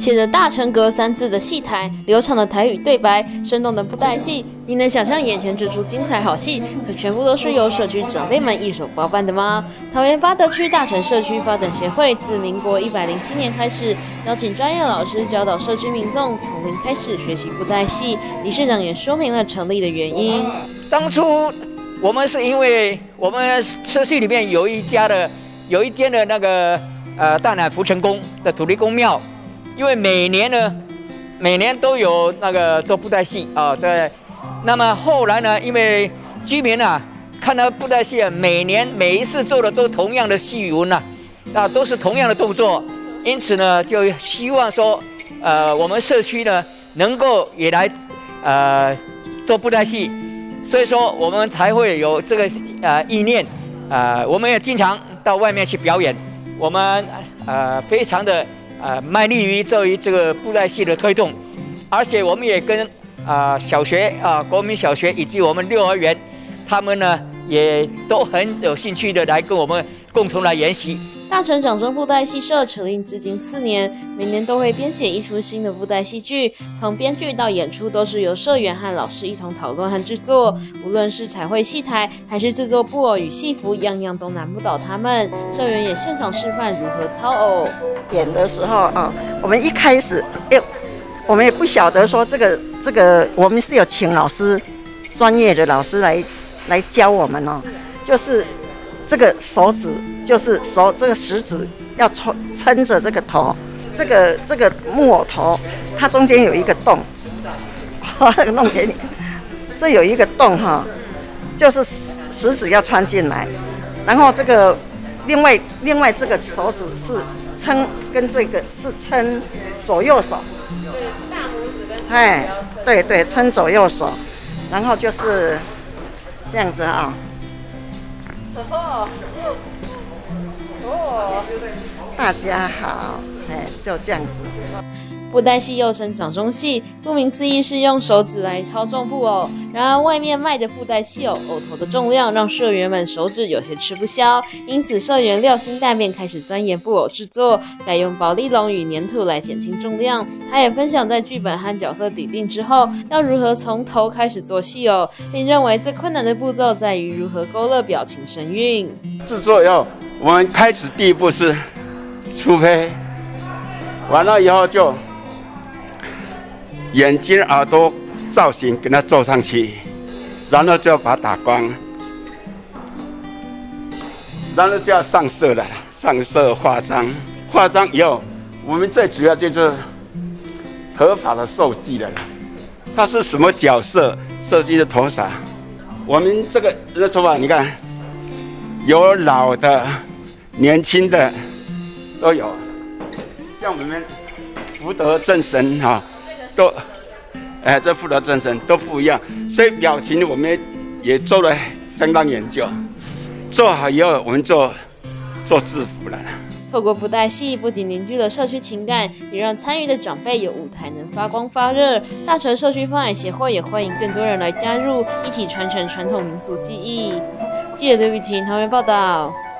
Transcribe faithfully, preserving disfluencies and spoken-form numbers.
写着"大成阁"三字的戏台，流畅的台语对白，生动的布袋戏，你能想象眼前这出精彩好戏，可全部都是由社区长辈们一手包办的吗？桃园八德区大成社区发展协会自民国一百零七年开始，邀请专业老师教导社区民众从零开始学习布袋戏。理事长也说明了成立的原因。 当初我们是因为我们社区里面有一家的有一间的那个呃大奶福成宫的土地公庙。 因为每年呢，每年都有那个做布袋戏啊，在那么后来呢，因为居民啊看到布袋戏啊，每年每一次做的都同样的戏文呐、啊，啊都是同样的动作，因此呢，就希望说，呃，我们社区呢能够也来呃做布袋戏，所以说我们才会有这个呃意念，呃，我们也经常到外面去表演，我们呃非常的。 呃，卖力于做于这个布袋戏的推动，而且我们也跟啊、呃、小学啊、呃、国民小学以及我们幼儿园，他们呢也都很有兴趣的来跟我们共同来研习。 大成掌中布袋戏社成立至今四年，每年都会编写一出新的布袋戏剧，从编剧到演出都是由社员和老师一同讨论和制作。无论是彩绘戏台，还是制作布偶与戏服，样样都难不倒他们。社员也现场示范如何操偶。 演的时候啊，我们一开始，哎，我们也不晓得说这个这个，我们是有请老师，专业的老师来来教我们哦，就是。 这个手指就是手，这个食指要撑撑着这个头，这个这个木偶头，它中间有一个洞，弄给你，这有一个洞哈，就是食指要穿进来，然后这个另外另外这个手指是撑，跟这个是撑左右手，大拇指跟哎，对对，撑左右手，然后就是这样子啊。 哦，哦，大家好，哎，就这样子。 布袋戏又称掌中戏，顾名思义是用手指来操纵布偶。然而，外面卖的布袋戏偶偶头的重量让社员们手指有些吃不消，因此社员料心大面开始钻研布偶制作，改用保丽龙与粘土来减轻重量。他也分享在剧本和角色底定之后，要如何从头开始做戏偶，并认为最困难的步骤在于如何勾勒表情神韵。 制作以后，我们开始第一步是粗胚，完了以后就。 眼睛、耳朵造型给它做上去，然后就要把它打光，然后就要上色了，上色化妆。化妆以后，我们最主要就是头发的设计了啦。它是什么角色设计的头发？我们这个这头发，你看，有老的、年轻的都有。像我们福德正神哈。 都，哎，这福德正神都不一样，所以表情我们也做了相当研究。做好以后，我们做做制服了。 透过布袋戏，不仅凝聚了社区情感，也让参与的长辈有舞台能发光发热。大成社区发展协会也欢迎更多人来加入，一起传承传统民俗技艺。记者刘雨婷桃园报道。